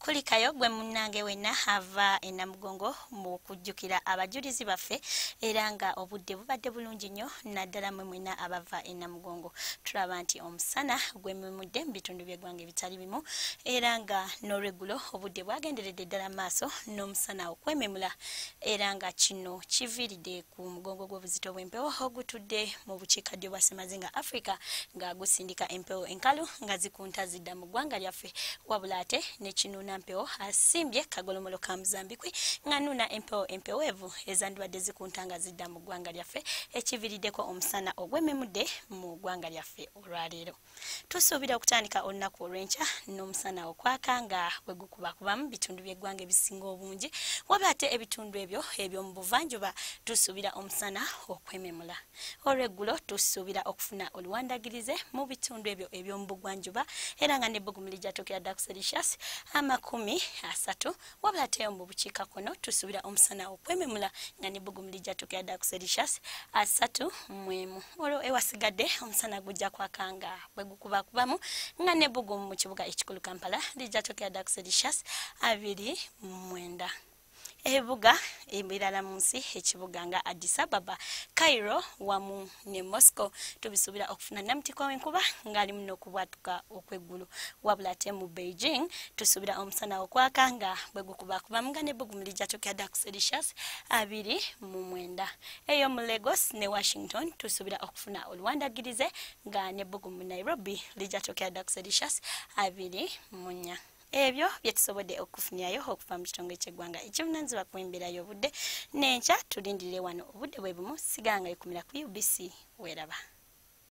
kulikayo gwe munnange wenna ava enamugongo mu kujjukira abajulizi baffe era nga obudde bubadde bulungi nnyo naddala mwe mwenna abava enamugongo. Tulaba nti omusana gwememudde mu bitundu by'eggwanga bitali bimu era nga n'olweggulo obudde bwagenderedde ddala maaso n'omusana okwememula era nga kino kiviiridde ku mugongo gw'obuzito bw'empewo ogutudde mu bukiikaddyo bwa Ssemazinga Africa nga gusindika empewo enkalu nga zikunta zidda mu ggwanga lyaffe wabula ate ne kinuuna mpewo asimbye kagolomolo ka Muzambikwi nga nuuna empeweevu ezandibadde zikunta nga zidda mu ggwanga lyaffe ekiviiriddeko omusana ogwememudde mu ggwanga lyaffe olwaleero. Tusuubira okutandika olunaku olw'enkya n'omusana okwaka nga bwe gukubakubamu bitundu by'eggwanga ebisinga obungi wabula ate ebitundu ebyo eby'omu buvanjuba tusuubira omusana okwememula. Olw'eggulo tusuubira okufuna oluwandagirize mu bitundu ebyo eby'omu bugwanjuba era nga n'ebbugumu lijja tuukira ddala ku Celsius 30 wabula ate mu bukiikakkono tusuubira omusana okwememula nga n'ebbugumu lijja tuukira ddala ku Celsius 31. Olwo ewasigadde omusana gujja kwaka nga bwe gukubakubamu nga n'ebbugumu mu kibuga ekikulu Kampala lijja tuukira ddala ku Celsius 29. Ebibuga ebirala mu nsi ekibuga nga Addis Ababa, Cairo wamu ne Moscow tubisuubira okufuna namutiko w'enkuba ng'ali muno okubwatuka okw'eggulu wabula ate mu Beijing tusuubira omusana okwaka nga bwe gukubakubamu nga n'ebbugumu lijja tuukira ddala ku Celsius 29. Eyo mu Lagos ne Washington tusuubira okufuna oluwandagirize nga n'ebbugumu mu Nairobi lijja tuukira ddala ku Celsius 24. Ebyo byetusobodde okufunyayo okuva mu kitongole ky'eggwanga ekivunaanyizibwa ku embeera y'obudde n'enkya tulindirire wano obudde bwe bumu siganga ekumira ku UBC weeraba.